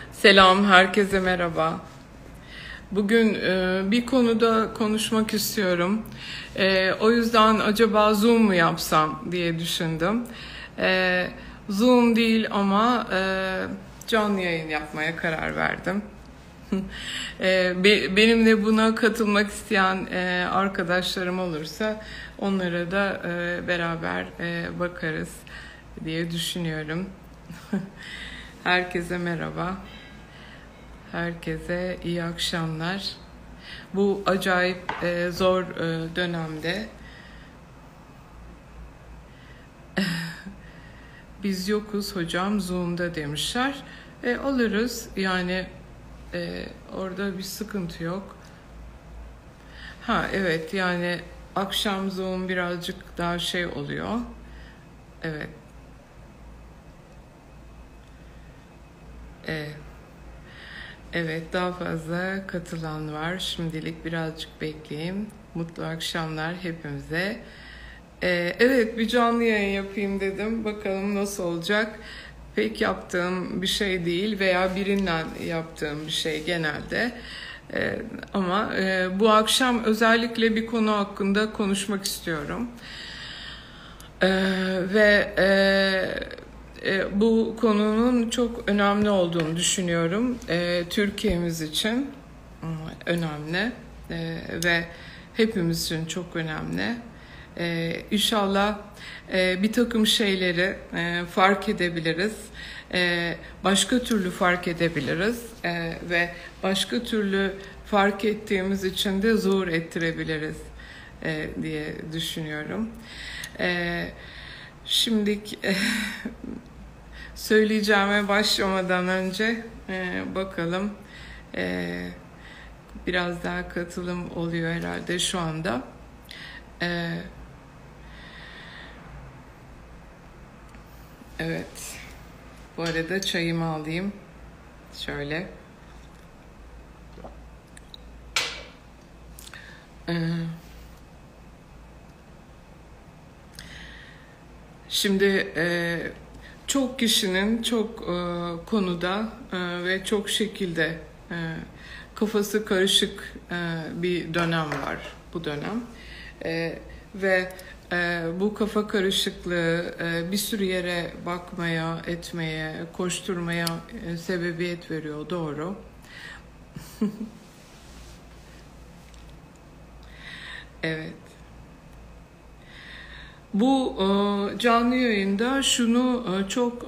Selam, herkese merhaba. Bugün bir konuda konuşmak istiyorum. O yüzden acaba Zoom mu yapsam diye düşündüm. Zoom değil ama canlı yayın yapmaya karar verdim. Benimle buna katılmak isteyen arkadaşlarım olursa onlara da beraber bakarız diye düşünüyorum. Herkese merhaba. Herkese iyi akşamlar. Bu acayip zor dönemde biz yokuz hocam Zoom'da demişler. Alırız yani orada bir sıkıntı yok. Ha evet yani akşam Zoom birazcık daha şey oluyor. Evet. Evet, daha fazla katılan var. Şimdilik birazcık bekleyeyim. Mutlu akşamlar hepimize. Evet, bir canlı yayın yapayım dedim. Bakalım nasıl olacak. Pek yaptığım bir şey değil veya birinden yaptığım bir şey genelde. Ama bu akşam özellikle bir konu hakkında konuşmak istiyorum. Ve bu konunun çok önemli olduğunu düşünüyorum. Türkiye'miz için önemli ve hepimiz için çok önemli. İnşallah bir takım şeyleri fark edebiliriz. Başka türlü fark edebiliriz ve başka türlü fark ettiğimiz için de zuhur ettirebiliriz diye düşünüyorum. Şimdi söyleyeceğime başlamadan önce bakalım biraz daha katılım oluyor herhalde şu anda. Evet. Bu arada çayımı alayım. Şöyle. Şimdi çok kişinin çok konuda ve çok şekilde kafası karışık bir dönem var bu dönem ve bu kafa karışıklığı bir sürü yere bakmaya, etmeye, koşturmaya sebebiyet veriyor, doğru. Evet. Bu canlı yayında şunu çok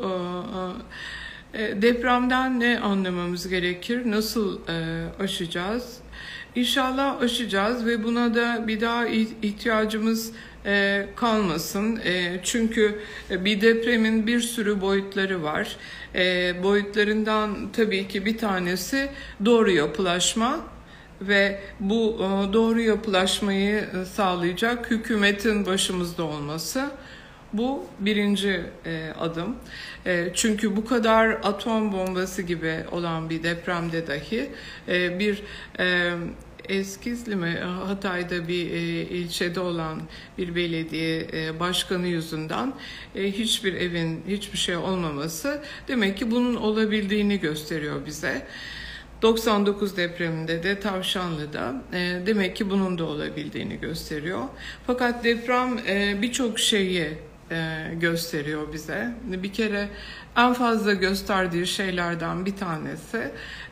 depremden ne anlamamız gerekir, nasıl aşacağız? İnşallah aşacağız ve buna da bir daha ihtiyacımız kalmasın. Çünkü bir depremin bir sürü boyutları var. Boyutlarından tabii ki bir tanesi doğru yapılaşma. Ve bu doğru yapılaşmayı sağlayacak hükümetin başımızda olması. Bu birinci adım. Çünkü bu kadar atom bombası gibi olan bir depremde dahi bir Eskizli mi, Hatay'da bir ilçede olan bir belediye başkanı yüzünden hiçbir evin hiçbir şey olmaması demek ki bunun olabildiğini gösteriyor bize. 99 depreminde de Tavşanlı'da demek ki bunun da olabildiğini gösteriyor. Fakat deprem birçok şeyi gösteriyor bize. Bir kere en fazla gösterdiği şeylerden bir tanesi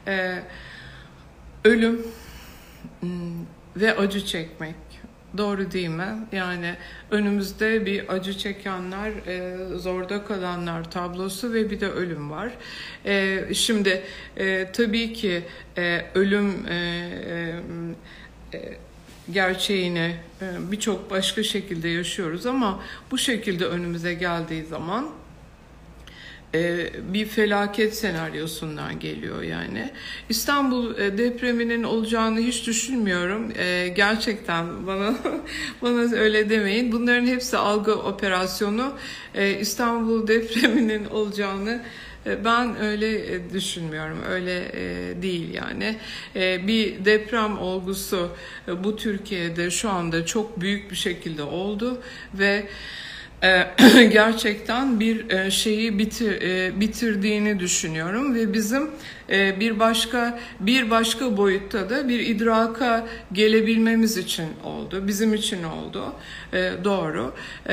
ölüm ve acı çekmek. Doğru değil mi? Yani önümüzde bir acı çekenler, zorda kalanlar tablosu ve bir de ölüm var. Şimdi tabii ki ölüm gerçeğini birçok başka şekilde yaşıyoruz ama bu şekilde önümüze geldiği zaman bir felaket senaryosundan geliyor yani. İstanbul depreminin olacağını hiç düşünmüyorum. Gerçekten bana öyle demeyin. Bunların hepsi algı operasyonu. İstanbul depreminin olacağını ben öyle düşünmüyorum. Öyle değil yani. Bir deprem olgusu bu Türkiye'de şu anda çok büyük bir şekilde oldu ve gerçekten bir şeyi bitirdiğini düşünüyorum ve bizim bir başka boyutta da bir idraka gelebilmemiz için oldu, bizim için oldu, doğru.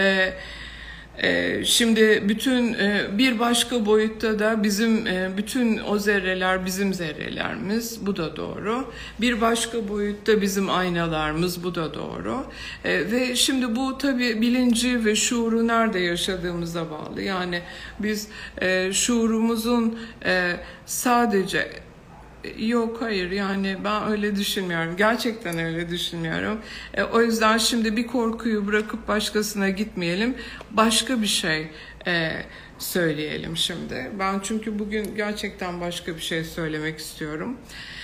Şimdi bir başka boyutta da bizim bütün o zerreler bizim zerrelerimiz, bu da doğru. Bir başka boyutta bizim aynalarımız, bu da doğru. Ve şimdi bu tabii bilinci ve şuuru nerede yaşadığımıza bağlı. Yani biz şuurumuzun sadece yok, hayır, yani ben öyle düşünmüyorum. Gerçekten öyle düşünmüyorum. O yüzden şimdi bir korkuyu bırakıp başkasına gitmeyelim. Başka bir şey söyleyelim şimdi. Ben çünkü bugün gerçekten başka bir şey söylemek istiyorum.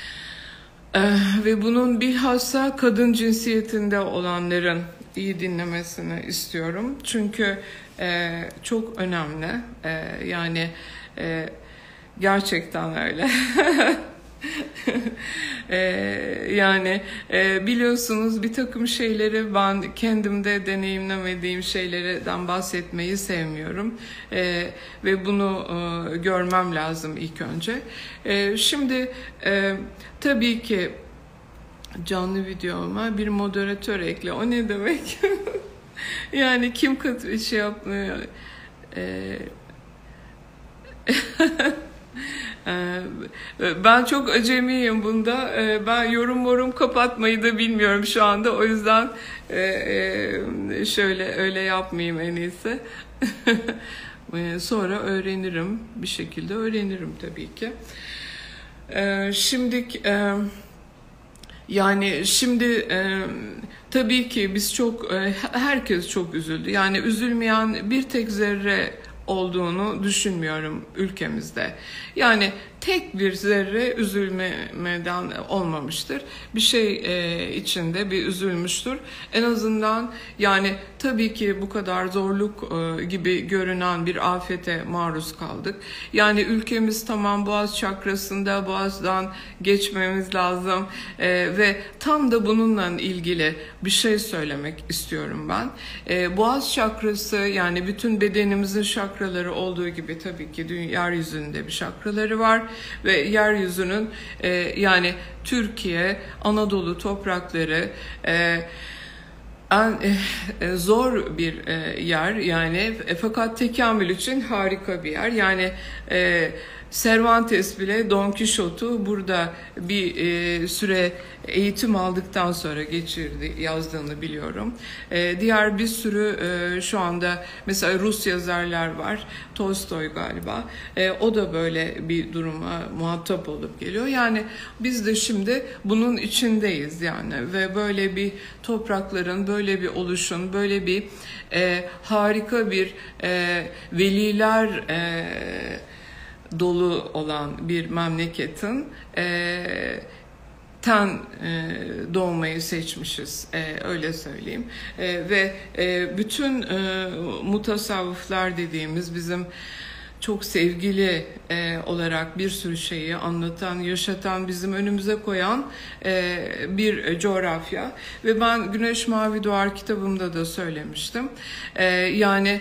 Ve bunun bilhassa kadın cinsiyetinde olanların iyi dinlemesini istiyorum. Çünkü çok önemli. Yani gerçekten öyle. Yani biliyorsunuz bir takım şeyleri ben kendimde deneyimlemediğim şeylerden bahsetmeyi sevmiyorum ve bunu görmem lazım ilk önce. Şimdi tabii ki canlı videoma bir moderatör ekle. O ne demek? Yani kim şey yapmıyor? Ben çok acemiyim bunda. Ben yorum kapatmayı da bilmiyorum şu anda. O yüzden şöyle öyle yapmayayım en iyisi. Sonra öğrenirim. Bir şekilde öğrenirim tabii ki. Şimdi tabii ki biz herkes çok üzüldü. Yani üzülmeyen bir tek zerre olduğunu düşünmüyorum ülkemizde. Yani tek bir zerre üzülmeden olmamıştır. Bir şey içinde bir üzülmüştür. En azından yani tabii ki bu kadar zorluk gibi görünen bir afete maruz kaldık. Yani ülkemiz tamam Boğaz çakrasında, Boğaz'dan geçmemiz lazım ve tam da bununla ilgili bir şey söylemek istiyorum ben. Boğaz çakrası, yani bütün bedenimizin şakraları olduğu gibi tabii ki yeryüzünde bir şakraları var ve yeryüzünün yani Türkiye, Anadolu toprakları zor bir yer yani, fakat tekamül için harika bir yer. Yani Cervantes bile Don Quixote'u burada bir süre eğitim aldıktan sonra yazdığını biliyorum. Diğer bir sürü şu anda mesela Rus yazarlar var. Tolstoy galiba. O da böyle bir duruma muhatap olup geliyor. Yani biz de şimdi bunun içindeyiz yani, ve böyle bir toprakların, böyle bir oluşun, böyle bir harika bir veliler dolu olan bir memleketin doğmayı seçmişiz, öyle söyleyeyim. Ve bütün mutasavvıflar dediğimiz bizim çok sevgili olarak bir sürü şeyi anlatan, yaşatan, bizim önümüze koyan bir coğrafya. Ve ben Güneş Mavi Doğar kitabımda da söylemiştim. Yani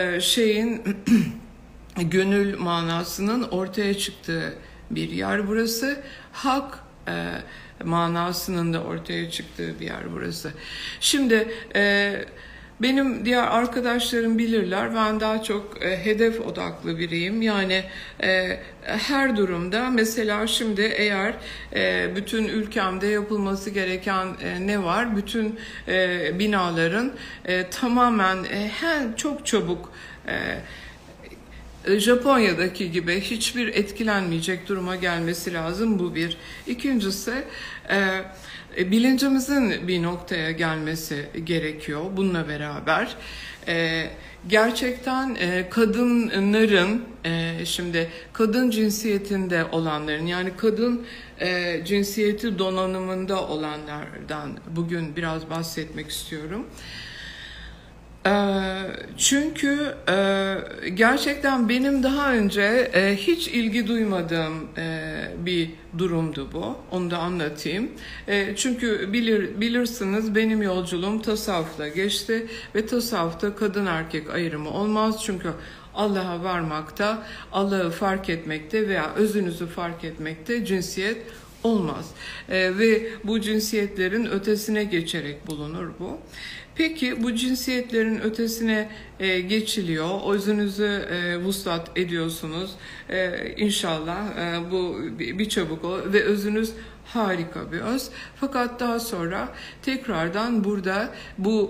gönül manasının ortaya çıktığı bir yer burası. Hak manasının da ortaya çıktığı bir yer burası. Şimdi benim diğer arkadaşlarım bilirler, ben daha çok hedef odaklı biriyim. Yani her durumda, mesela şimdi eğer bütün ülkemde yapılması gereken ne var? Bütün binaların tamamen çok çabuk Japonya'daki gibi hiçbir etkilenmeyecek duruma gelmesi lazım. Bu bir. İkincisi, bilincimizin bir noktaya gelmesi gerekiyor bununla beraber. Gerçekten kadınların, şimdi kadın cinsiyetinde olanların, yani kadın cinsiyeti donanımında olanlardan bugün biraz bahsetmek istiyorum. Çünkü gerçekten benim daha önce hiç ilgi duymadığım bir durumdu bu. Onu da anlatayım. Çünkü bilirsiniz benim yolculuğum tasavvufla geçti ve tasavvufta kadın erkek ayrımı olmaz. Çünkü Allah'a varmakta, Allah'ı fark etmekte veya özünüzü fark etmekte cinsiyet olmaz. Ve bu cinsiyetlerin ötesine geçerek bulunur bu. Peki bu cinsiyetlerin ötesine geçiliyor, özünüzü vuslat ediyorsunuz. İnşallah bu bir çabuk olur ve özünüz harika bir öz. Fakat daha sonra tekrardan burada bu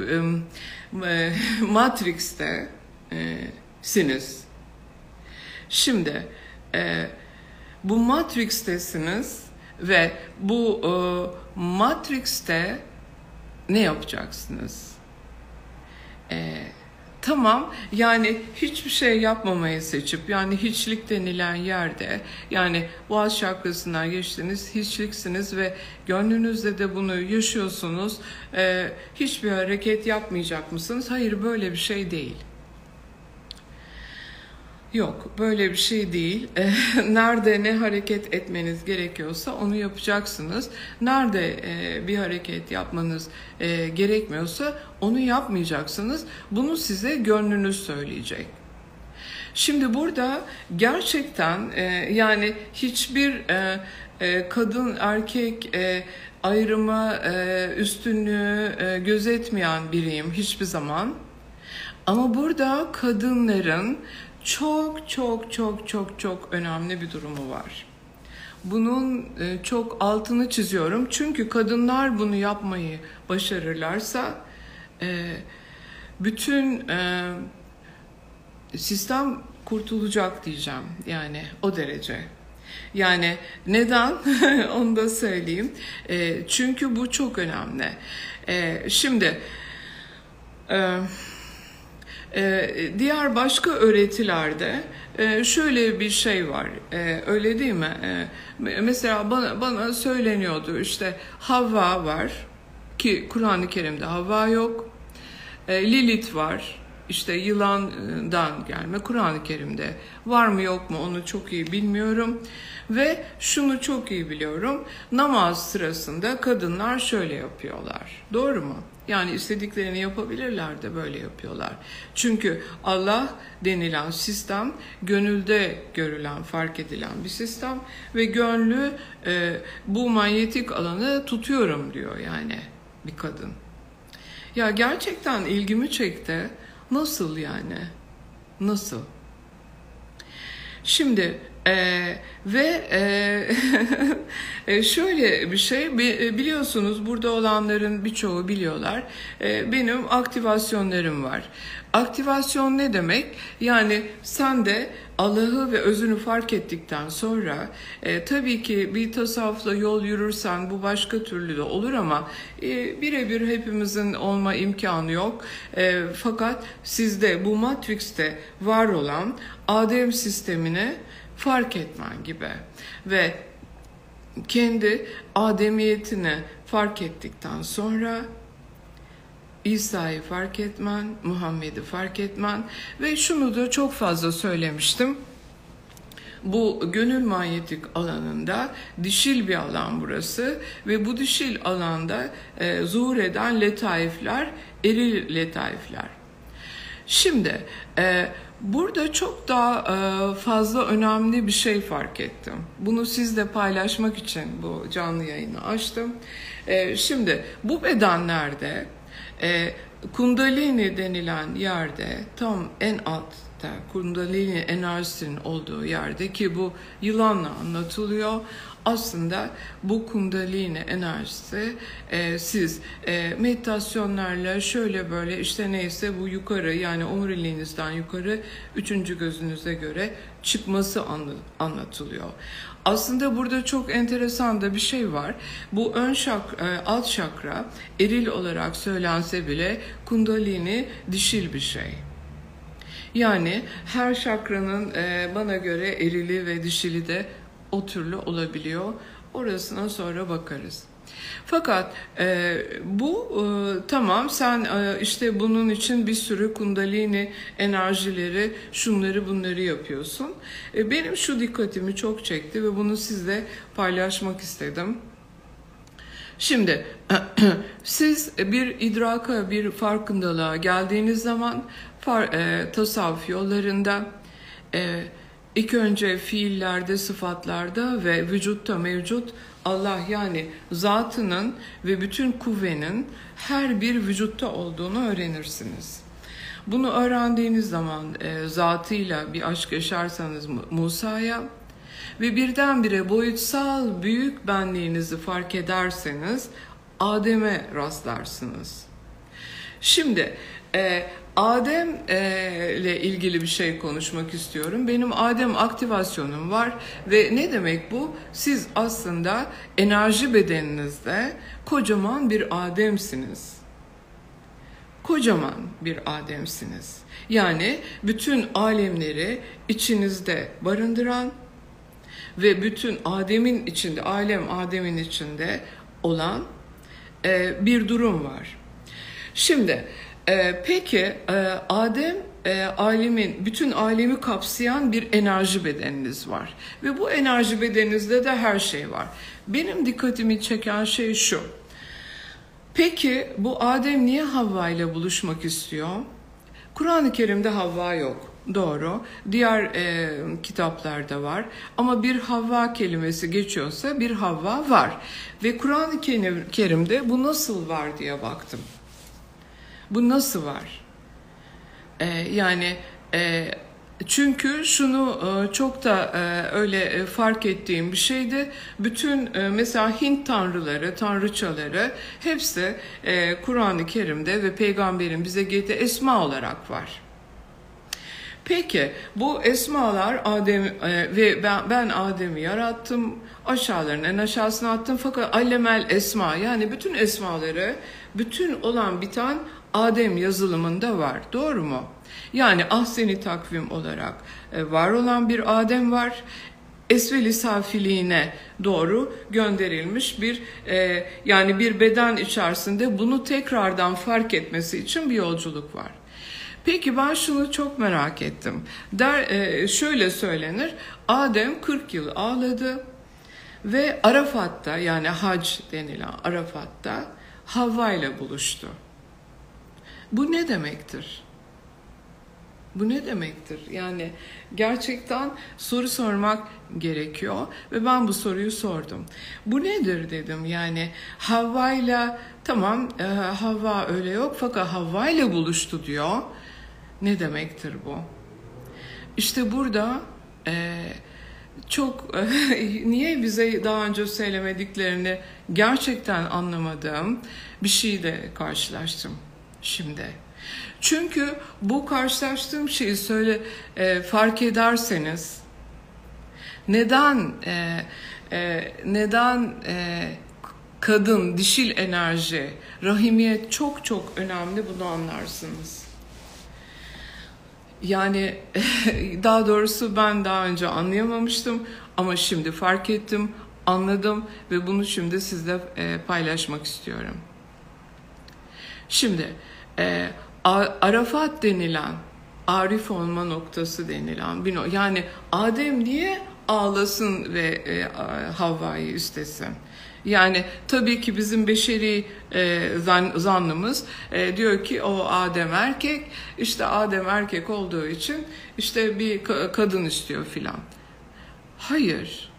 Matrix'te siniz. Şimdi bu Matrix'tesiniz ve bu Matrix'te ne yapacaksınız? Tamam, yani hiçbir şey yapmamayı seçip, yani hiçlik denilen yerde, yani boğaz çakrasından geçtiniz, hiçliksiniz ve gönlünüzde de bunu yaşıyorsunuz. Hiçbir hareket yapmayacak mısınız? Hayır, böyle bir şey değil. Yok, böyle bir şey değil. Nerede ne hareket etmeniz gerekiyorsa onu yapacaksınız. Nerede bir hareket yapmanız gerekmiyorsa onu yapmayacaksınız. Bunu size gönlünüz söyleyecek. Şimdi burada gerçekten yani hiçbir kadın erkek ayrımı, üstünlüğü gözetmeyen biriyim hiçbir zaman. Ama burada kadınların çok önemli bir durumu var. Bunun çok altını çiziyorum. Çünkü kadınlar bunu yapmayı başarırlarsa bütün sistem kurtulacak diyeceğim. Yani o derece. Yani neden? Onu da söyleyeyim. Çünkü bu çok önemli. Şimdi diğer başka öğretilerde şöyle bir şey var, öyle değil mi? Mesela bana söyleniyordu, işte Havva var ki Kur'an-ı Kerim'de Havva yok, Lilith var, işte yılandan gelme, Kur'an-ı Kerim'de var mı yok mu onu çok iyi bilmiyorum. Ve şunu çok iyi biliyorum, namaz sırasında kadınlar şöyle yapıyorlar, doğru mu? Yani istediklerini yapabilirler de böyle yapıyorlar. Çünkü Allah denilen sistem gönülde görülen, fark edilen bir sistem ve gönlü bu manyetik alanı tutuyorum diyor yani bir kadın. Ya gerçekten ilgimi çekti. Nasıl yani? Nasıl? Şimdi şöyle bir şey, biliyorsunuz burada olanların birçoğu biliyorlar. Benim aktivasyonlarım var. Aktivasyon ne demek? Yani sen de Allah'ı ve özünü fark ettikten sonra tabii ki bir tasavvufla yol yürürsen bu başka türlü de olur ama birebir hepimizin olma imkanı yok. Fakat sizde bu Matrix'te var olan Adem sistemini fark etmen gibi ve kendi ademiyetini fark ettikten sonra İsa'yı fark etmen, Muhammed'i fark etmen ve şunu da çok fazla söylemiştim. Bu gönül manyetik alanında dişil bir alan burası ve bu dişil alanda zuhur eden letaifler, eril letaifler. Şimdi burada çok daha fazla önemli bir şey fark ettim. Bunu sizle paylaşmak için bu canlı yayını açtım. Şimdi bu bedenlerde Kundalini denilen yerde tam en altta Kundalini enerjisinin olduğu yerde ki bu yılanla anlatılıyor. Aslında bu Kundalini enerjisi siz meditasyonlarla şöyle böyle işte neyse bu yukarı yani omuriliğinizden yukarı 3. gözünüze göre çıkması anlatılıyor. Aslında burada çok enteresan da bir şey var. Bu alt şakra eril olarak söylense bile Kundalini dişil bir şey. Yani her şakranın bana göre erili ve dişili de o türlü olabiliyor. Orasına sonra bakarız. Fakat tamam, sen işte bunun için bir sürü kundalini enerjileri, şunları bunları yapıyorsun. Benim şu dikkatimi çok çekti ve bunu sizle paylaşmak istedim. Şimdi siz bir idraka, bir farkındalığa geldiğiniz zaman tasavvuf yollarında ilk önce fiillerde, sıfatlarda ve vücutta mevcut Allah, yani zatının ve bütün kuvvenin her bir vücutta olduğunu öğrenirsiniz. Bunu öğrendiğiniz zaman zatıyla bir aşk yaşarsanız Musa'ya ve birdenbire boyutsal büyük benliğinizi fark ederseniz Adem'e rastlarsınız. Şimdi Adem ile ilgili bir şey konuşmak istiyorum. Benim Adem aktivasyonum var ve ne demek bu? Siz aslında enerji bedeninizde kocaman bir Adem'siniz. Kocaman bir Adem'siniz. Yani bütün alemleri içinizde barındıran ve bütün Adem'in içinde, alem Adem'in içinde olan bir durum var. Şimdi peki Adem alemin, bütün alemi kapsayan bir enerji bedeniniz var. Ve bu enerji bedeninizde de her şey var. Benim dikkatimi çeken şey şu. Peki bu Adem niye Havva ile buluşmak istiyor? Kur'an-ı Kerim'de Havva yok. Doğru. Diğer kitaplarda var. Ama bir Havva kelimesi geçiyorsa bir Havva var. Ve Kur'an-ı Kerim'de bu nasıl var diye baktım. Bu nasıl var? Çünkü şunu çok da öyle fark ettiğim bir şeydi. Bütün mesela Hint tanrıları, tanrıçaları hepsi Kur'an-ı Kerim'de ve peygamberin bize getirdiği esma olarak var. Peki bu esmalar Adem ve ben Adem'i yarattım, aşağılarının en aşağısına attım, fakat allemel esma, yani bütün esmaları, bütün olan biten Adem yazılımında var. Doğru mu? Yani ahseni takvim olarak var olan bir Adem var. Esveli safiliğine doğru gönderilmiş bir yani bir beden içerisinde bunu tekrardan fark etmesi için bir yolculuk var. Peki ben şunu çok merak ettim. Şöyle söylenir. Adem 40 yıl ağladı ve Arafat'ta, yani hac denilen Arafat'ta Havva ile buluştu. Bu ne demektir? Bu ne demektir? Yani gerçekten soru sormak gerekiyor ve ben bu soruyu sordum. Bu nedir dedim, yani Havva'yla tamam Havva öyle yok fakat Havva ile buluştu diyor. Ne demektir bu? İşte burada çok niye bize daha önce söylemediklerini gerçekten anlamadığım bir şeyle karşılaştım şimdi. Çünkü bu karşılaştığım şeyi fark ederseniz neden kadın, dişil enerji, rahimiyet çok çok önemli, bunu anlarsınız. Yani daha doğrusu ben daha önce anlayamamıştım ama şimdi fark ettim, anladım ve bunu şimdi sizle paylaşmak istiyorum. Şimdi Arafat denilen, arif olma noktası denilen, yani Adem niye ağlasın ve Havva'yı istesin? Yani tabii ki bizim beşeri zannımız diyor ki o Adem erkek, işte Adem erkek olduğu için işte bir kadın istiyor filan. Hayır.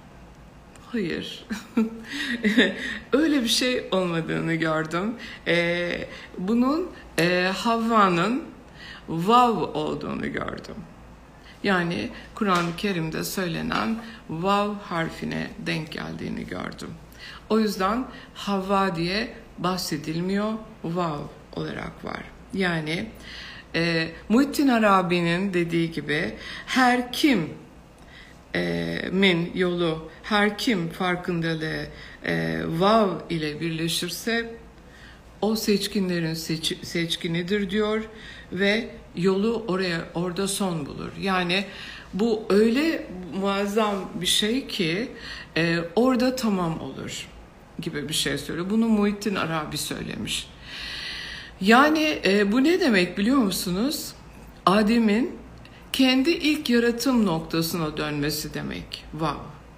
Öyle bir şey olmadığını gördüm. Bunun Havva'nın vav olduğunu gördüm. Yani Kur'an-ı Kerim'de söylenen vav harfine denk geldiğini gördüm. O yüzden Havva diye bahsedilmiyor, vav olarak var. Yani Muhittin Arabi'nin dediği gibi her kim min yolu, her kim farkındalığı vav ile birleşirse o seçkinlerin seçkinidir diyor ve yolu orada son bulur. Yani bu öyle muazzam bir şey ki orada tamam olur gibi bir şey söylüyor. Bunu Muhittin Arabi söylemiş. Yani bu ne demek biliyor musunuz? Adem'in kendi ilk yaratım noktasına dönmesi demek. Wow.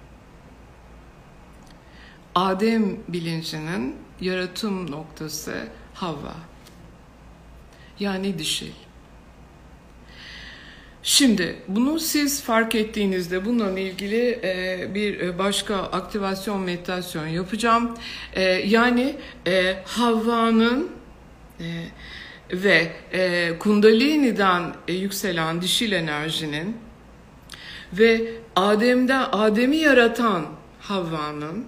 Adem bilincinin yaratım noktası Havva. Yani dişil. Şimdi bunu siz fark ettiğinizde bununla ilgili bir başka aktivasyon meditasyon yapacağım. Yani Havva'nın ve Kundalini'den yükselen dişil enerjinin ve Adem'i yaratan Havva'nın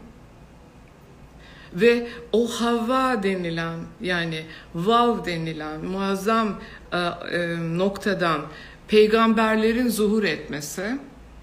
ve o Havva denilen, yani Vav denilen muazzam noktadan peygamberlerin zuhur etmesi,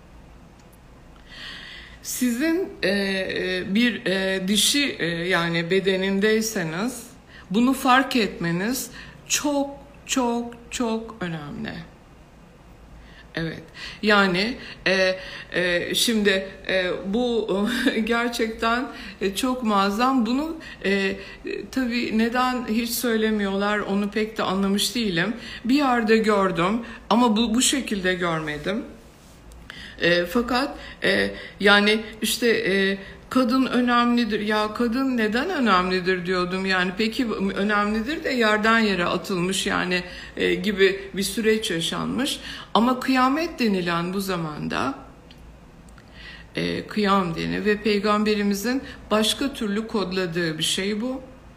sizin bir dişi yani bedenindeyseniz bunu fark etmeniz çok çok çok önemli. Evet, yani şimdi bu gerçekten çok muazzam. Bunu tabii neden hiç söylemiyorlar onu pek de anlamış değilim. Bir yerde gördüm ama bu şekilde görmedim. Fakat yani işte kadın önemlidir. Ya kadın neden önemlidir diyordum. Yani peki önemlidir de yerden yere atılmış yani gibi bir süreç yaşanmış. Ama kıyamet denilen bu zamanda kıyam deniyor ve peygamberimizin başka türlü kodladığı bir şey bu.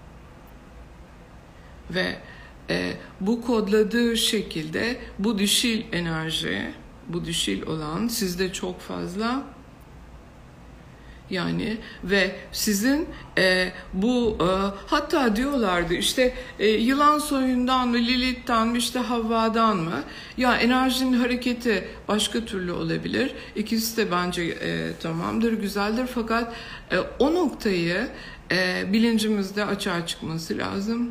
Ve bu kodladığı şekilde bu dişil enerji, bu dişil olan sizde çok fazla. Yani ve sizin bu hatta diyorlardı işte yılan soyundan mı, Lilith'ten mi, işte Havva'dan mı? Ya enerjinin hareketi başka türlü olabilir. İkisi de bence tamamdır, güzeldir. Fakat o noktayı bilincimizde açığa çıkması lazım.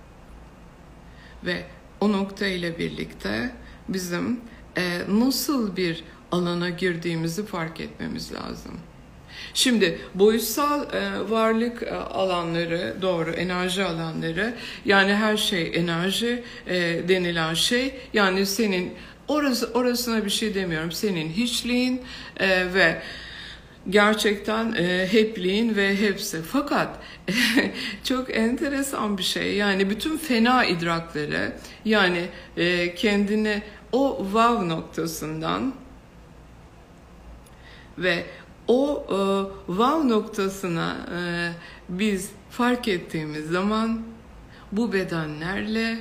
Ve o nokta ile birlikte bizim nasıl bir alana girdiğimizi fark etmemiz lazım. Şimdi boyutsal varlık alanları, doğru, enerji alanları, yani her şey enerji denilen şey, yani senin orasına bir şey demiyorum, senin hiçliğin ve gerçekten hepliğin ve hepsi. Fakat çok enteresan bir şey, yani bütün fena idrakları, yani kendini o vav noktasından ve o vav noktasına biz fark ettiğimiz zaman bu bedenlerle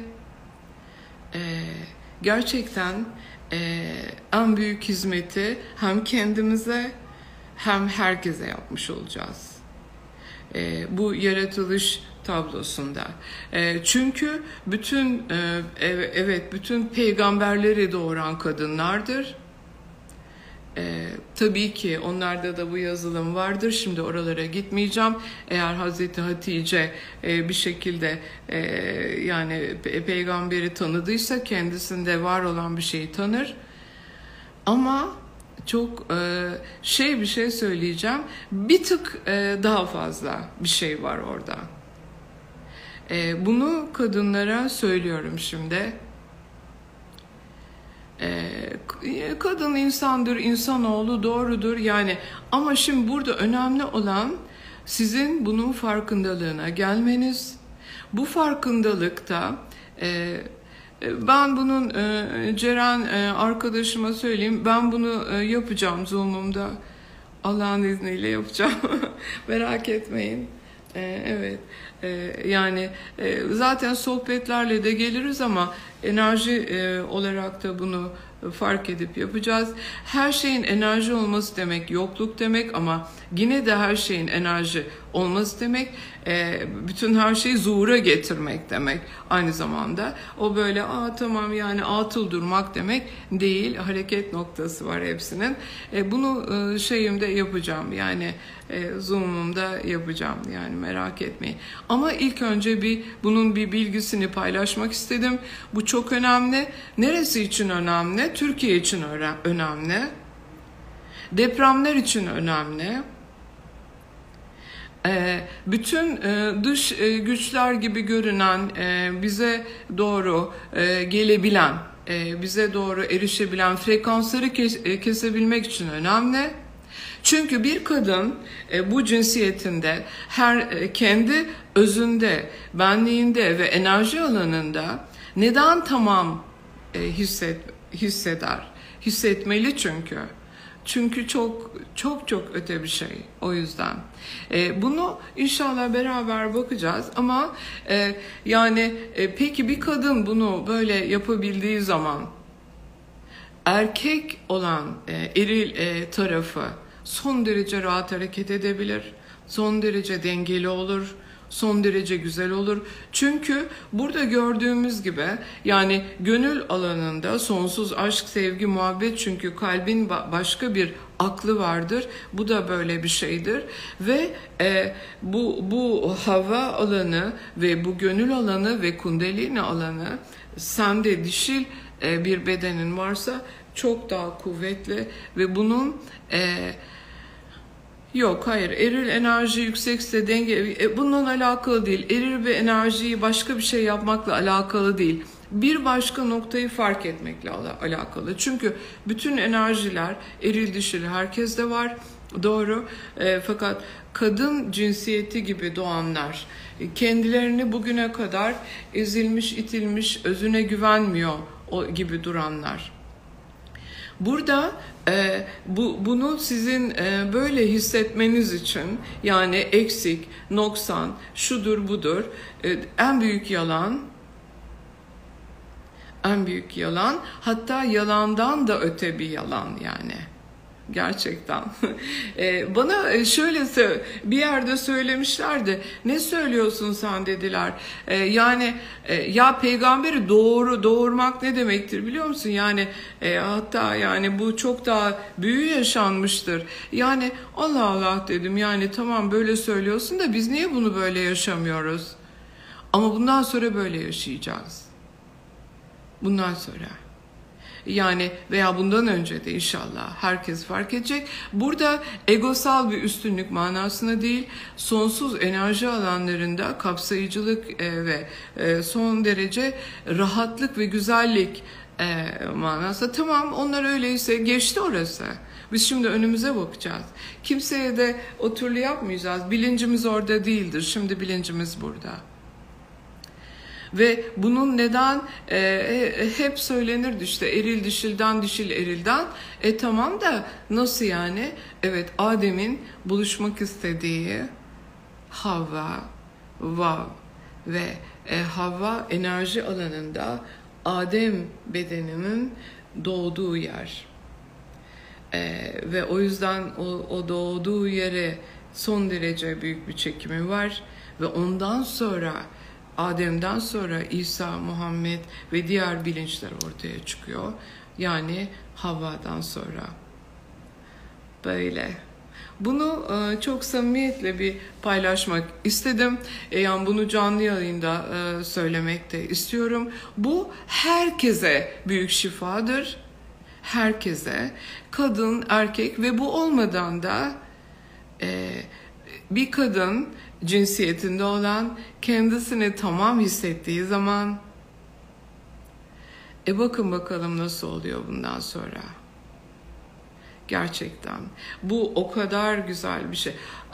gerçekten en büyük hizmeti hem kendimize hem herkese yapmış olacağız. Bu yaratılış tablosunda. Çünkü bütün bütün peygamberleri doğuran kadınlardır. Tabii ki onlarda da bu yazılım vardır. Şimdi oralara gitmeyeceğim. Eğer Hazreti Hatice bir şekilde yani peygamberi tanıdıysa kendisinde var olan bir şeyi tanır. Ama çok bir şey söyleyeceğim. Bir tık daha fazla bir şey var orada. Bunu kadınlara söylüyorum şimdi. Kadın insandır, insanoğlu doğrudur yani, ama şimdi burada önemli olan sizin bunun farkındalığına gelmeniz. Bu farkındalıkta ben bunun Ceren arkadaşıma söyleyeyim, ben bunu yapacağım Zoom'umda, Allah'ın izniyle yapacağım. Merak etmeyin. Evet, yani zaten sohbetlerle de geliriz ama enerji olarak da bunu fark edip yapacağız. Her şeyin enerji olması demek yokluk demek, ama yine de her şeyin enerji olması demek bütün her şeyi zuhura getirmek demek aynı zamanda. O böyle tamam yani atıl durmak demek değil, hareket noktası var hepsinin. Bunu şeyimde yapacağım yani Zoom'umda yapacağım yani, merak etmeyin. Ama ilk önce bunun bir bilgisini paylaşmak istedim. Bu çok önemli. Neresi için önemli? Türkiye için önemli. Depremler için önemli. Bütün dış güçler gibi görünen, bize doğru gelebilen, bize doğru erişebilen frekansları kesebilmek için önemli. Çünkü bir kadın bu cinsiyetinde kendi özünde, benliğinde ve enerji alanında neden tamam hisseder? Hissetmeli çünkü. Çünkü çok öte bir şey. O yüzden. Bunu inşallah beraber bakacağız ama peki bir kadın bunu böyle yapabildiği zaman erkek olan eril tarafı son derece rahat hareket edebilir. Son derece dengeli olur. Son derece güzel olur. Çünkü burada gördüğümüz gibi yani gönül alanında sonsuz aşk, sevgi, muhabbet, çünkü kalbin başka bir aklı vardır. Bu da böyle bir şeydir. Ve bu hava alanı ve bu gönül alanı ve kundalini alanı, sende dişil bir bedenin varsa çok daha kuvvetli ve bunun yok, hayır. Eril enerji yüksekse denge, bununla alakalı değil. Eril bir enerjiyi başka bir şey yapmakla alakalı değil. Bir başka noktayı fark etmekle alakalı. Çünkü bütün enerjiler eril dişil herkeste var. Doğru. Fakat kadın cinsiyeti gibi doğanlar, kendilerini bugüne kadar ezilmiş, itilmiş, özüne güvenmiyor o gibi duranlar. Burada bunu sizin böyle hissetmeniz için, yani eksik, noksan, şudur budur, en büyük yalan, hatta yalandan da öte bir yalan yani. Gerçekten. Bana şöyle bir yerde söylemişlerdi. Ne söylüyorsun sen dediler. Ya peygamberi doğurmak ne demektir biliyor musun? Yani hatta yani bu çok daha büyü yaşanmıştır. Yani Allah Allah dedim. Yani tamam böyle söylüyorsun da biz niye bunu böyle yaşamıyoruz? Ama bundan sonra böyle yaşayacağız. Bundan sonra. Yani veya bundan önce de inşallah herkes fark edecek. Burada egosal bir üstünlük manasına değil, sonsuz enerji alanlarında kapsayıcılık ve son derece rahatlık ve güzellik manasında. Tamam, onlar öyleyse geçti orası. Biz şimdi önümüze bakacağız. Kimseye de o türlü yapmayacağız. Bilincimiz orada değildir. Şimdi bilincimiz burada. Ve bunun neden hep söylenirdi işte eril dişilden, dişil erilden. Tamam da nasıl yani? Evet, Adem'in buluşmak istediği Havva, Vav ve Havva enerji alanında Adem bedeninin doğduğu yer. Ve o yüzden o doğduğu yere son derece büyük bir çekimi var ve ondan sonra Adem'den sonra İsa, Muhammed ve diğer bilinçler ortaya çıkıyor. Yani Havva'dan sonra. Böyle. Bunu çok samimiyetle bir paylaşmak istedim. Yani bunu canlı yayında söylemek de istiyorum. Bu herkese büyük şifadır. Herkese. Kadın, erkek ve bu olmadan da bir kadın cinsiyetinde olan kendisini tamam hissettiği zaman bakın bakalım nasıl oluyor bundan sonra. Gerçekten. Bu o kadar güzel bir şey.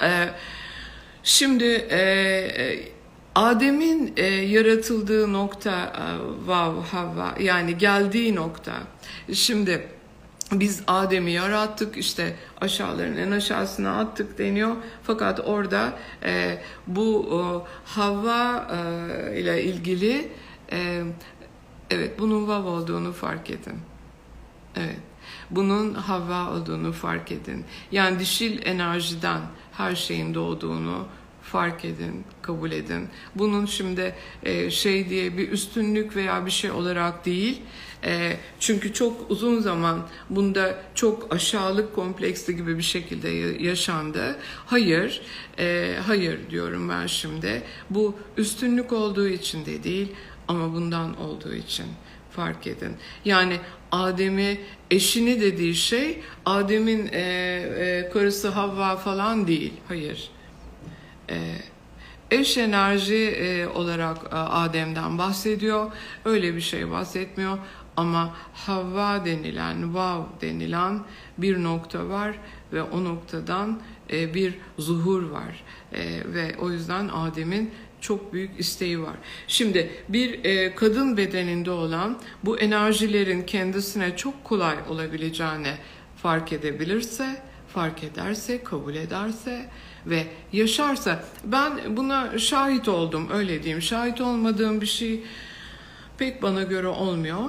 Şimdi Adem'in yaratıldığı nokta Vav, Havva, yani geldiği nokta. Şimdi biz Adem'i yarattık, işte aşağıların en aşağısına attık deniyor. Fakat orada bu Havva ile ilgili evet, bunun Vav olduğunu fark edin. Evet, bunun Havva olduğunu fark edin. Yani dişil enerjiden her şeyin doğduğunu fark edin, kabul edin. Bunun şimdi diye bir üstünlük veya bir şey olarak değil. Çünkü çok uzun zaman bunda çok aşağılık kompleksi gibi bir şekilde yaşandı. Hayır, hayır diyorum ben şimdi. Bu üstünlük olduğu için de değil ama bundan olduğu için fark edin. Yani Adem'i, eşini dediği şey Adem'in karısı Havva falan değil. Hayır. Eş enerji olarak Adem'den bahsediyor. Öyle bir şey bahsetmiyor. Ama Havva denilen, Vav denilen bir nokta var ve o noktadan bir zuhur var. Ve o yüzden Adem'in çok büyük isteği var. Şimdi bir kadın bedeninde olan bu enerjilerin kendisine çok kolay olabileceğini fark edebilirse, fark ederse, kabul ederse ve yaşarsa, ben buna şahit oldum, öyle diyeyim. Şahit olmadığım bir şey pek bana göre olmuyor.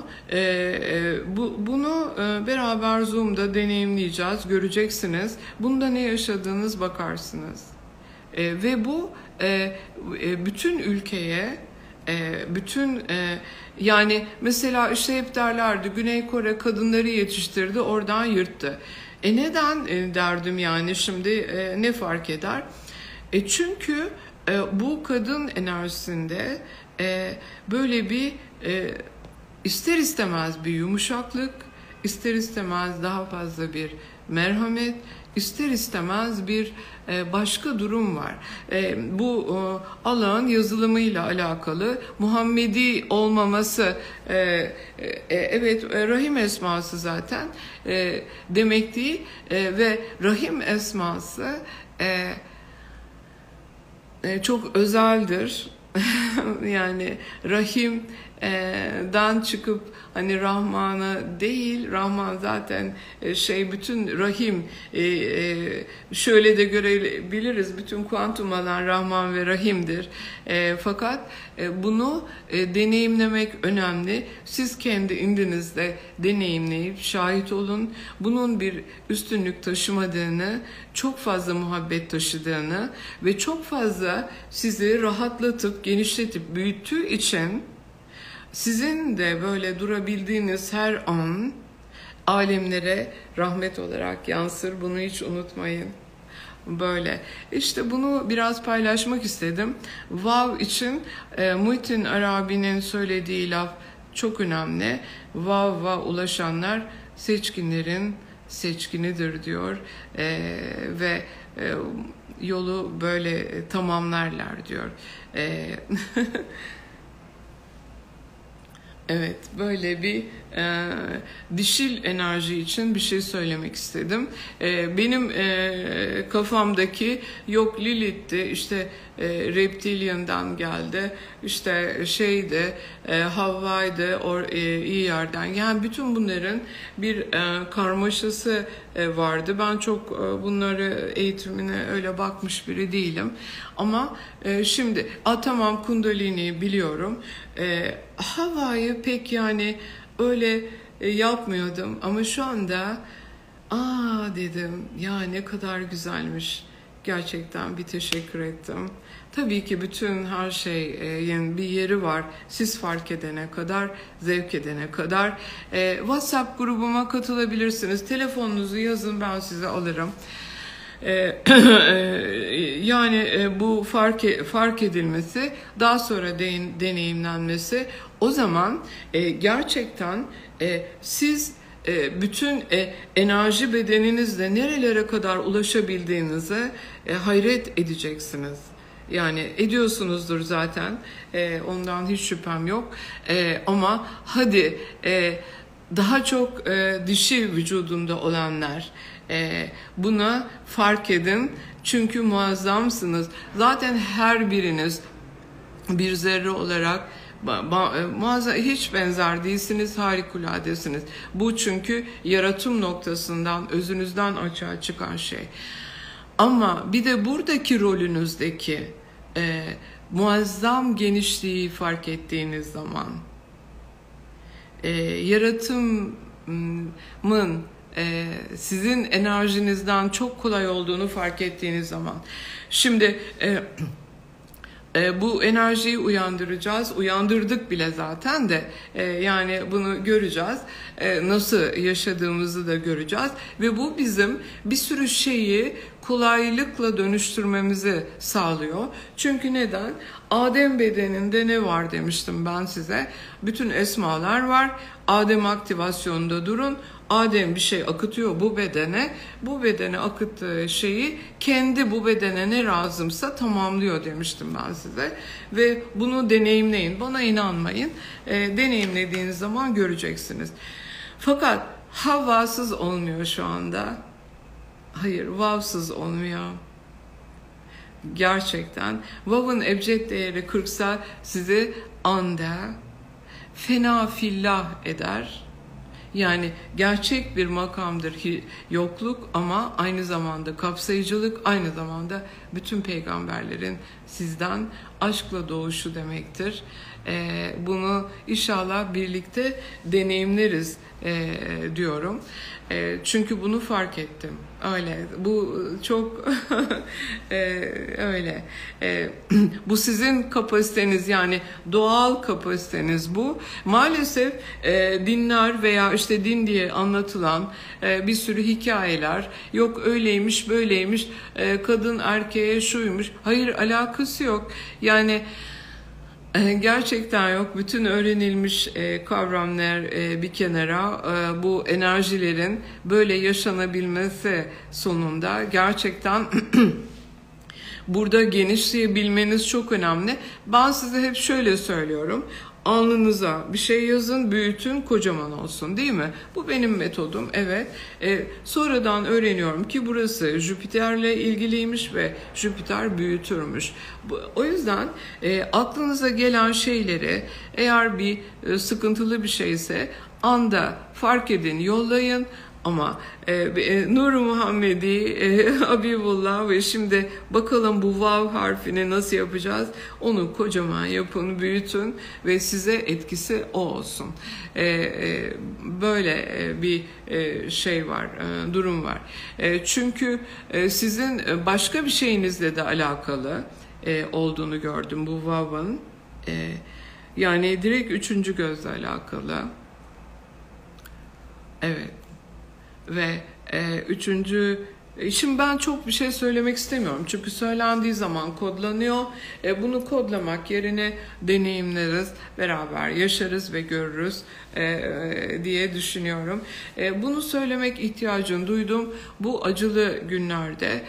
Bunu beraber Zoom'da deneyimleyeceğiz, göreceksiniz. Bunda ne yaşadığınız bakarsınız. Ve bu bütün ülkeye, bütün yani mesela işte hep derlerdi, Güney Kore kadınları yetiştirdi, oradan yırttı. Neden derdim yani şimdi, ne fark eder? Çünkü bu kadın enerjisinde böyle bir ister istemez bir yumuşaklık, ister istemez daha fazla bir merhamet, ister istemez bir başka durum var. Bu Allah'ın yazılımıyla alakalı, Muhammedi olmaması, evet, rahim esması zaten demek değil ve rahim esması çok özeldir. Yani rahimden çıkıp hani Rahman'a değil, Rahman zaten bütün rahim, şöyle de görebiliriz, bütün kuantum alan Rahman ve Rahim'dir. Fakat bunu deneyimlemek önemli. Siz kendi indinizde deneyimleyip şahit olun. Bunun bir üstünlük taşımadığını, çok fazla muhabbet taşıdığını ve çok fazla sizi rahatlatıp, genişletip büyüttüğü için sizin de böyle durabildiğiniz her an alemlere rahmet olarak yansır. Bunu hiç unutmayın. Böyle. İşte bunu biraz paylaşmak istedim. Vav için Muhittin Arabi'nin söylediği laf çok önemli. Vav'a ulaşanlar seçkinlerin seçkinidir diyor. Ve yolu böyle tamamlarlar diyor. Evet, böyle bir dişil enerji için bir şey söylemek istedim. Benim kafamdaki yok Lilith'ti, işte Reptilian'dan geldi, işte Havva'ydı, iyi yerden. Yani bütün bunların bir karmaşası vardı. Ben çok bunları eğitimine öyle bakmış biri değilim. Ama şimdi tamam, Kundalini biliyorum. Havva'yı pek yani öyle yapmıyordum ama şu anda dedim ya, ne kadar güzelmiş. Gerçekten bir teşekkür ettim. Tabii ki bütün her şeyin bir yeri var. Siz fark edene kadar, zevk edene kadar. WhatsApp grubuma katılabilirsiniz. Telefonunuzu yazın, ben size alırım. Yani bu fark edilmesi, daha sonra deneyimlenmesi, o zaman gerçekten siz bütün enerji bedeninizle nerelere kadar ulaşabildiğinize hayret edeceksiniz. Yani ediyorsunuzdur zaten, ondan hiç şüphem yok. Ama hadi daha çok dişi vücudunda olanlar, buna fark edin. Çünkü muazzamsınız. Zaten her biriniz bir zerre olarak hiç benzer değilsiniz, harikuladesiniz. Bu çünkü yaratım noktasından, özünüzden açığa çıkan şey. Ama bir de buradaki rolünüzdeki muazzam genişliği fark ettiğiniz zaman, yaratımın sizin enerjinizden çok kolay olduğunu fark ettiğiniz zaman, şimdi bu enerjiyi uyandıracağız. Uyandırdık bile zaten de, yani bunu göreceğiz. Nasıl yaşadığımızı da göreceğiz. Ve bu bizim bir sürü şeyi kolaylıkla dönüştürmemizi sağlıyor. Çünkü neden? Adem bedeninde ne var demiştim ben size. Bütün esmalar var. Adem aktivasyonunda durun. Adem bir şey akıtıyor bu bedene. Bu bedene akıttığı şeyi kendi bu bedene ne lazımsa tamamlıyor demiştim ben size. Ve bunu deneyimleyin. Bana inanmayın. Deneyimlediğiniz zaman göreceksiniz. Fakat Havvasız olmuyor şu anda. Hayır, vavsız olmuyor. Gerçekten. Vav'ın ebced değeri 40'sa sizi anda fena fillah eder. Yani gerçek bir makamdır yokluk ama aynı zamanda kapsayıcılık, aynı zamanda bütün peygamberlerin sizden aşkla doğuşu demektir. Bunu inşallah birlikte deneyimleriz diyorum. Çünkü bunu fark ettim. Öyle. Bu çok öyle. Bu sizin kapasiteniz, yani doğal kapasiteniz bu. Maalesef dinler veya işte din diye anlatılan bir sürü hikayeler, yok öyleymiş böyleymiş, kadın erkeğe şuymuş. Hayır, alakası yok. Yani gerçekten yok. Bütün öğrenilmiş kavramlar bir kenara, bu enerjilerin böyle yaşanabilmesi sonunda gerçekten burada genişleyebilmeniz çok önemli. Ben size hep şöyle söylüyorum. Alnınıza bir şey yazın, büyütün, kocaman olsun, değil mi? Bu benim metodum, evet. Sonradan öğreniyorum ki burası Jüpiter'le ilgiliymiş ve Jüpiter büyütürmüş. O yüzden aklınıza gelen şeyleri, eğer bir sıkıntılı bir şeyse anda fark edin, yollayın. Ama Nur-u Muhammedi, Habibullah ve şimdi bakalım bu vav harfini nasıl yapacağız? Onu kocaman yapın, büyütün ve size etkisi o olsun. Böyle bir şey var, durum var. Çünkü sizin başka bir şeyinizle de alakalı olduğunu gördüm bu vav'ın. Yani direkt 3. gözle alakalı. Evet. Ve şimdi ben çok bir şey söylemek istemiyorum. Çünkü söylendiği zaman kodlanıyor. Bunu kodlamak yerine deneyimleriz, beraber yaşarız ve görürüz diye düşünüyorum. Bunu söylemek ihtiyacını duydum. Bu acılı günlerde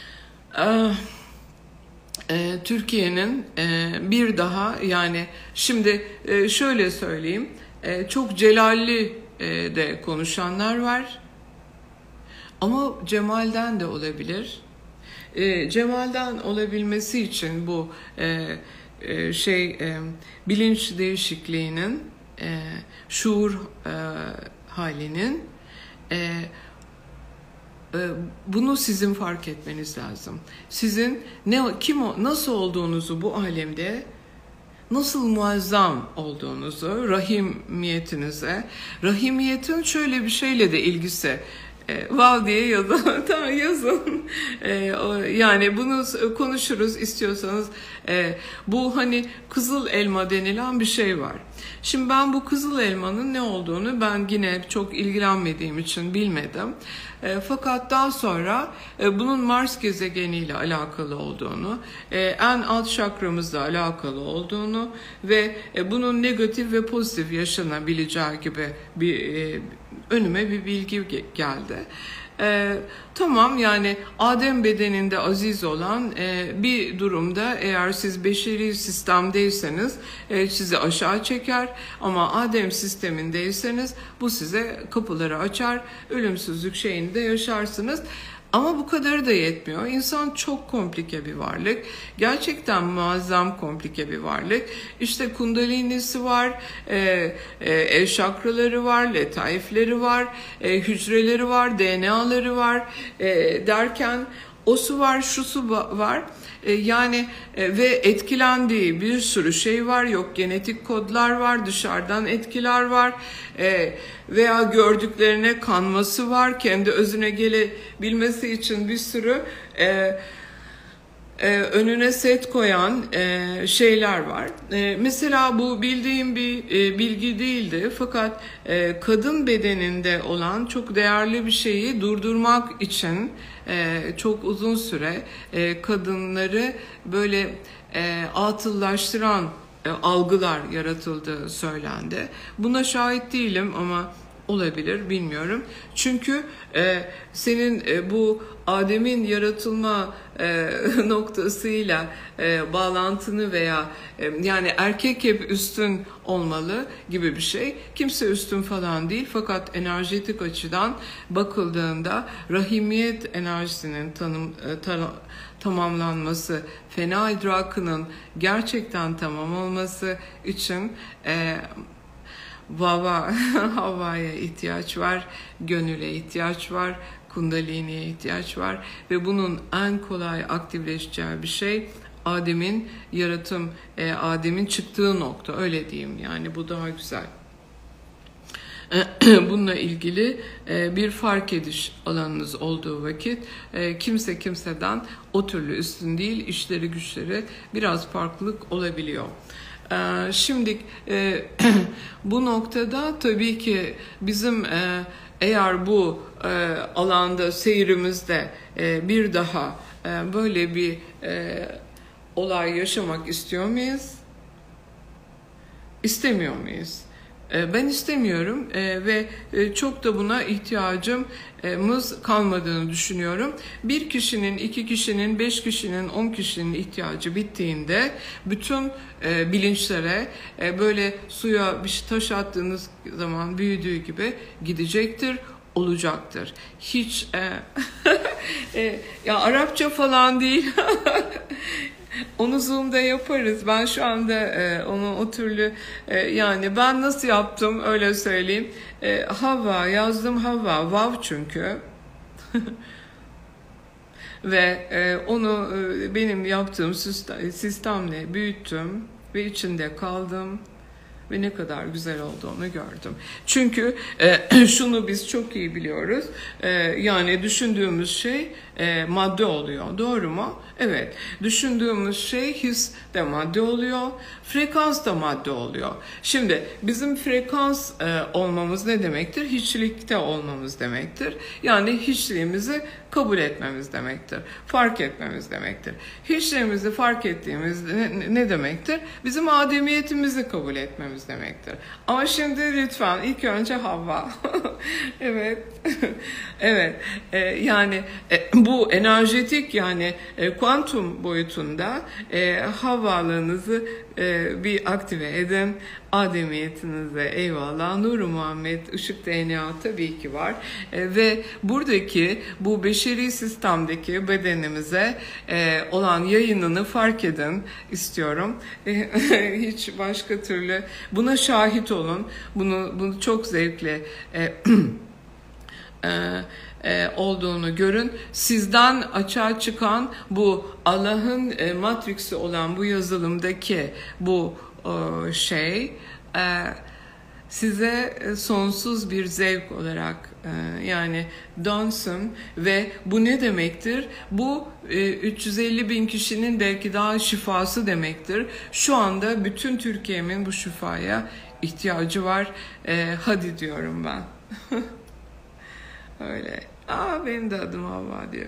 Türkiye'nin bir daha, yani şimdi şöyle söyleyeyim. Çok celalli de konuşanlar var. Ama cemalden de olabilir. Cemalden olabilmesi için bu bilinç değişikliğinin, şuur halinin, bunu sizin fark etmeniz lazım. Sizin nasıl olduğunuzu bu alemde, nasıl muazzam olduğunuzu, rahimiyetinize, rahimiyetin şöyle bir şeyle de ilgisi. Vav diye yazın. Tamam, yazın. Yani bunu konuşuruz istiyorsanız. Bu hani kızıl elma denilen bir şey var. Şimdi ben bu kızıl elmanın ne olduğunu ben yine çok ilgilenmediğim için bilmedim. Fakat daha sonra bunun Mars gezegeniyle alakalı olduğunu, en alt çakramızla alakalı olduğunu ve bunun negatif ve pozitif yaşanabileceği gibi önüme bir bilgi geldi. Tamam, yani Adem bedeninde aziz olan bir durumda eğer siz beşeri sistemdeyseniz sizi aşağı çeker, ama Adem sistemindeyseniz bu size kapıları açar, ölümsüzlük şeyini de yaşarsınız. Ama bu kadarı da yetmiyor. İnsan çok komplike bir varlık. Gerçekten muazzam komplike bir varlık. İşte kundalinisi var, şakraları var, letaifleri var, hücreleri var, DNA'ları var derken osu var, şusu var. Yani ve etkilendiği bir sürü şey var. Yok, genetik kodlar var, dışarıdan etkiler var, veya gördüklerine kanması var, kendi özüne gelebilmesi için bir sürü önüne set koyan şeyler var. Mesela bu bildiğim bir bilgi değildi, fakat kadın bedeninde olan çok değerli bir şeyi durdurmak için çok uzun süre kadınları böyle atıllaştıran algılar yaratıldığı söylendi. Buna şahit değilim ama olabilir, bilmiyorum. Çünkü senin bu Adem'in yaratılma noktasıyla bağlantını veya yani erkek hep üstün olmalı gibi bir şey. Kimse üstün falan değil, fakat enerjetik açıdan bakıldığında rahimiyet enerjisinin tamamlanması, fena idrakının gerçekten tamam olması için Havva'ya ihtiyaç var, gönüle ihtiyaç var, kundaliniye ihtiyaç var ve bunun en kolay aktifleşeceği bir şey Adem'in çıktığı nokta, öyle diyeyim, yani bu daha güzel. Bununla ilgili bir fark ediş alanınız olduğu vakit kimse kimseden o türlü üstün değil, işleri güçleri biraz farklılık olabiliyor. Şimdi bu noktada tabii ki bizim eğer bu alanda seyrimizde bir daha böyle bir olay yaşamak istiyor muyuz? İstemiyor muyuz? Ben istemiyorum ve çok da buna ihtiyacımız kalmadığını düşünüyorum. Bir kişinin, 2 kişinin, 5 kişinin, 10 kişinin ihtiyacı bittiğinde bütün bilinçlere böyle suya bir taş attığınız zaman büyüdüğü gibi gidecektir, olacaktır. Hiç ya Arapça falan değil. Onu Zoom'da yaparız. Ben şu anda onu o türlü yani ben nasıl yaptım öyle söyleyeyim. Havva yazdım, Havva vav çünkü. Ve onu benim yaptığım sistemle büyüttüm ve içinde kaldım. Ve ne kadar güzel olduğunu gördüm. Çünkü şunu biz çok iyi biliyoruz. Yani düşündüğümüz şey madde oluyor. Doğru mu? Evet. Düşündüğümüz şey his de madde oluyor. Frekans da madde oluyor. Şimdi bizim frekans olmamız ne demektir? Hiçlikte olmamız demektir. Yani hiçliğimizi kabul etmemiz demektir. Fark etmemiz demektir. Hiçliğimizi fark ettiğimiz ne demektir? Bizim ademiyetimizi kabul etmemiz demektir. Ama şimdi lütfen ilk önce Havva. Evet. Evet. Yani bu enerjetik yani kuantum boyutunda Havvalığınızı bir aktive edin. Ademiyetinize eyvallah. Nur-u Muhammed, ışık DNA tabii ki var. Ve buradaki bu beşeri sistemdeki bedenimize olan yayınını fark edin istiyorum. Hiç başka türlü buna şahit olun. Bunu çok zevkle olduğunu görün. Sizden açığa çıkan bu Allah'ın matriksi olan bu yazılımdaki bu şey size sonsuz bir zevk olarak yani dönsün ve bu ne demektir? Bu 350 bin kişinin belki daha şifası demektir. Şu anda bütün Türkiye'nin bu şifaya ihtiyacı var. Hadi diyorum ben. Öyle. Benim de adım Havva diyor.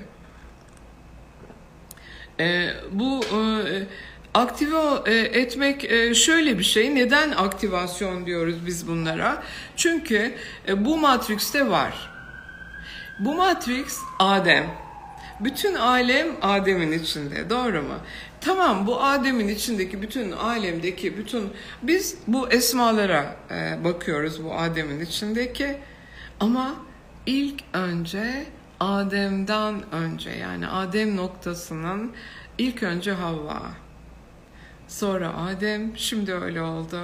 Bu aktive etmek şöyle bir şey. Neden aktivasyon diyoruz biz bunlara? Çünkü bu matrikste var. Bu matrix Adem. Bütün alem Adem'in içinde. Doğru mu? Tamam, bu Adem'in içindeki bütün alemdeki bütün biz bu esmalara bakıyoruz bu Adem'in içindeki ama İlk önce Adem'den önce yani Adem noktasının ilk önce Havva. Sonra Adem, şimdi öyle oldu.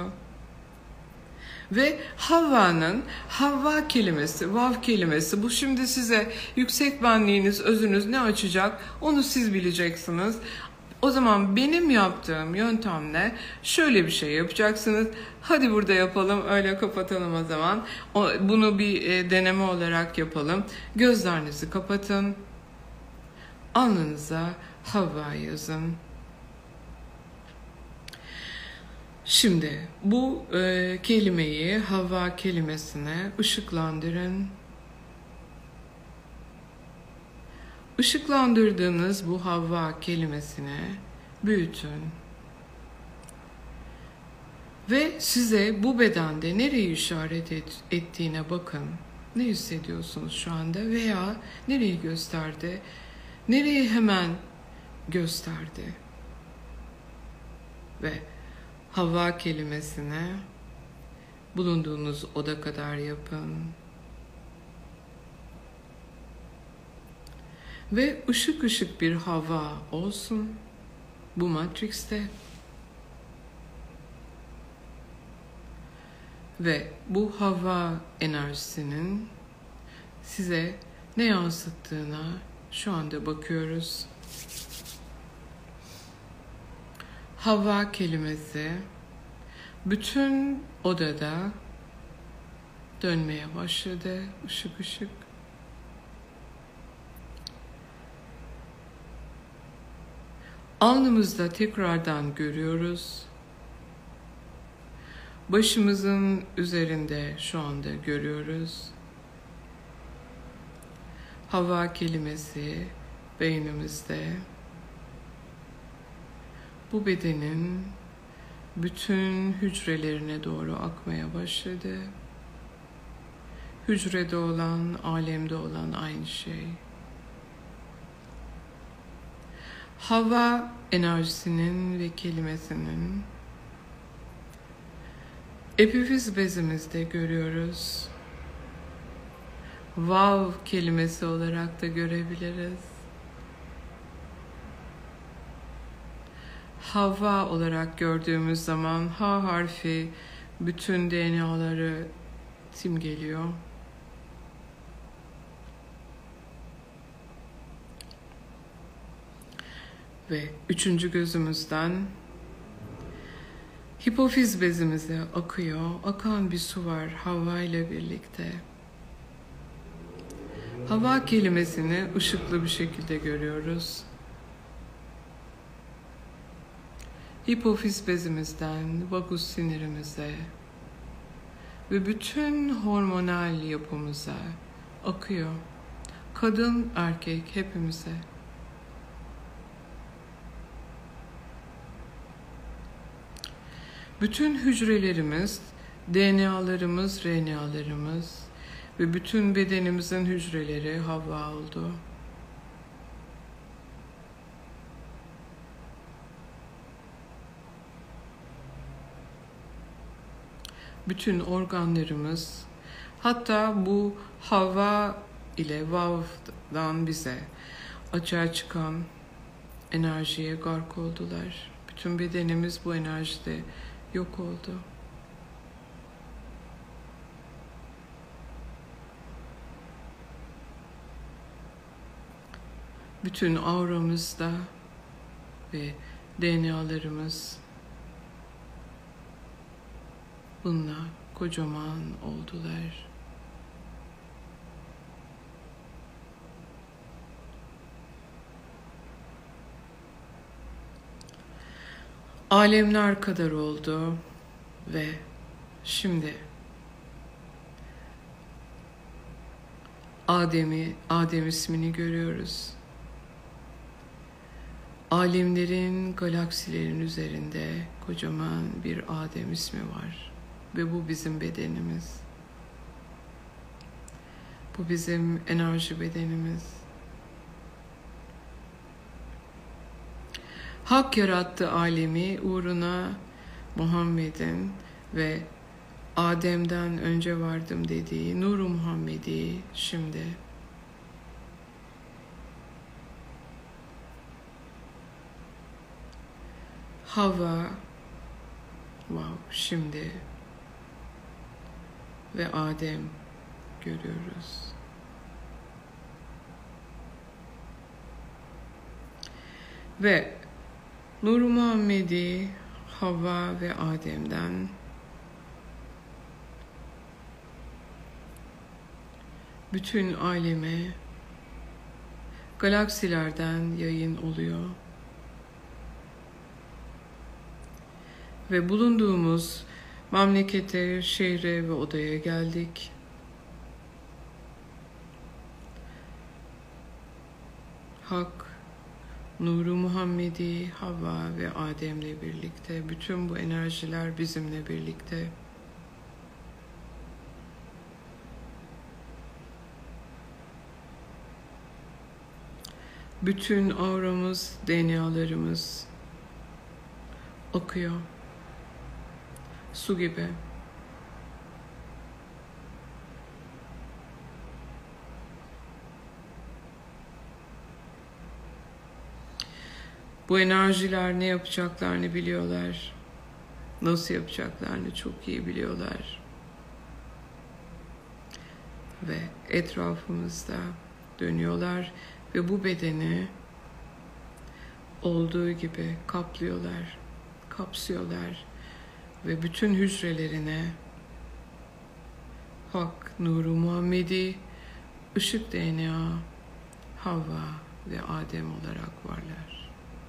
Ve Havva'nın Havva kelimesi, vav kelimesi bu şimdi size yüksek benliğiniz, özünüz ne açacak onu siz bileceksiniz. O zaman benim yaptığım yöntemle şöyle bir şey yapacaksınız. Hadi burada yapalım, öyle kapatalım o zaman. Bunu bir deneme olarak yapalım. Gözlerinizi kapatın. Alnınıza Havva yazın. Şimdi bu kelimeyi, Havva kelimesine ışıklandırın. ışıklandırdığınız bu Havva kelimesini büyütün. Ve size bu bedende nereyi işaret ettiğine bakın. Ne hissediyorsunuz şu anda veya nereyi gösterdi? Nereyi hemen gösterdi? Ve Havva kelimesini bulunduğunuz oda kadar yapın. Ve ışık ışık bir hava olsun bu Matrix'te. Ve bu hava enerjisinin size ne yansıttığına şu anda bakıyoruz. Hava kelimesi bütün odada dönmeye başladı, ışık ışık. Alnımızda tekrardan görüyoruz. Başımızın üzerinde şu anda görüyoruz. Hava kelimesi beynimizde. Bu bedenin bütün hücrelerine doğru akmaya başladı. Hücrede olan, alemde olan aynı şey. Hava enerjisinin ve kelimesinin epifiz bezimizde görüyoruz. Vav kelimesi olarak da görebiliriz. Hava olarak gördüğümüz zaman H harfi bütün DNA'ları simgeliyor. Ve üçüncü gözümüzden hipofiz bezimize akıyor. Akan bir su var hava ile birlikte. Hava kelimesini ışıklı bir şekilde görüyoruz. Hipofiz bezimizden vagus sinirimize ve bütün hormonal yapımıza akıyor. Kadın, erkek hepimize. Bütün hücrelerimiz, DNA'larımız, RNA'larımız ve bütün bedenimizin hücreleri hava oldu. Bütün organlarımız, hatta bu hava ile vav'dan bize açığa çıkan enerjiye gark oldular. Bütün bedenimiz bu enerjide yok oldu. Bütün auramızda ve DNA'larımız bununla kocaman oldular. Alemler kadar oldu ve şimdi Adem ismini görüyoruz. Alemlerin, galaksilerin üzerinde kocaman bir Adem ismi var. Ve bu bizim bedenimiz. Bu bizim enerji bedenimiz. Hak yarattı alemi uğruna Muhammed'in ve Adem'den önce vardım dediği Nur-u Muhammedi şimdi Hava şimdi ve Adem görüyoruz. Ve Nur-u Muhammedi Havva ve Adem'den bütün aleme galaksilerden yayın oluyor. Ve bulunduğumuz memlekete, şehre ve odaya geldik. Hak, Nuru Muhammedi, Havva ve Adem'le birlikte, bütün bu enerjiler bizimle birlikte. Bütün auramız, DNA'larımız akıyor. Su gibi. Bu enerjiler ne yapacaklarını biliyorlar. Nasıl yapacaklarını çok iyi biliyorlar. Ve etrafımızda dönüyorlar ve bu bedeni olduğu gibi kaplıyorlar, kapsıyorlar ve bütün hücrelerine Hak, Nuru Muhammedi, Işık DNA, Havva ve Adem olarak varlar.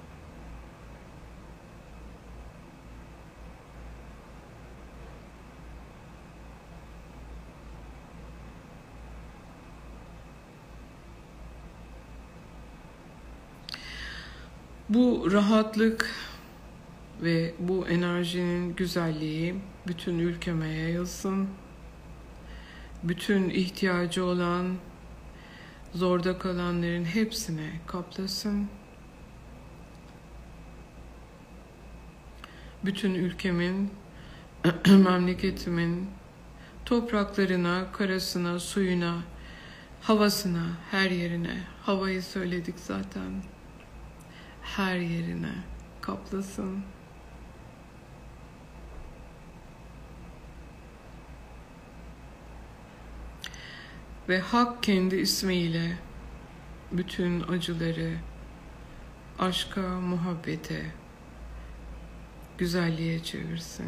Bu rahatlık ve bu enerjinin güzelliği bütün ülkeme yayılsın. Bütün ihtiyacı olan, zorda kalanların hepsine kaplasın. Bütün ülkemin, memleketimin topraklarına, karasına, suyuna, havasına, her yerine, havayı söyledik zaten, her yerine kaplasın. Ve Hak kendi ismiyle bütün acıları aşka, muhabbete, güzelliğe çevirsin.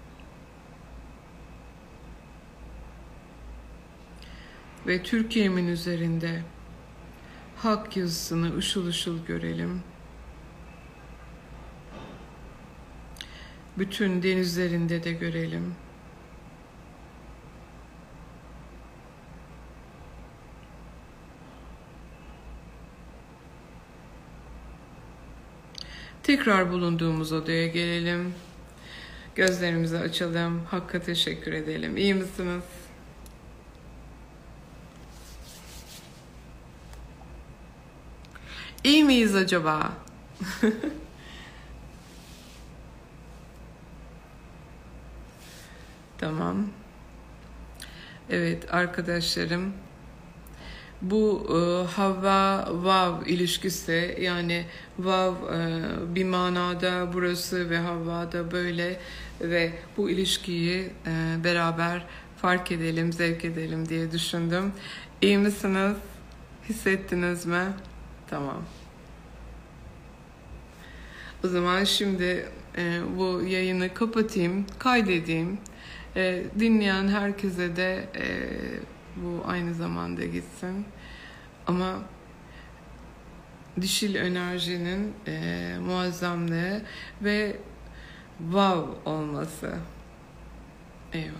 Ve Türkiye'min üzerinde Hak yazısını ışıl ışıl görelim. Bütün denizlerinde de görelim. Tekrar bulunduğumuz odaya gelelim. Gözlerimizi açalım. Hakk'a teşekkür edelim. İyi misiniz? İyi miyiz acaba? Tamam. Evet arkadaşlarım. Bu Havva Vav ilişkisi, yani Vav bir manada burası ve Havva da böyle, ve bu ilişkiyi beraber fark edelim, zevk edelim diye düşündüm. İyi misiniz? Hissettiniz mi? Tamam. O zaman şimdi bu yayını kapatayım, kaydedeyim. Dinleyen herkese de bu aynı zamanda gitsin. Ama dişil enerjinin muazzamlığı ve vav olması. Eyvallah.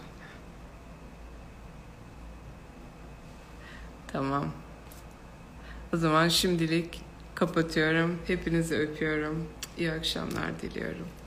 Tamam. O zaman şimdilik kapatıyorum. Hepinizi öpüyorum. İyi akşamlar diliyorum.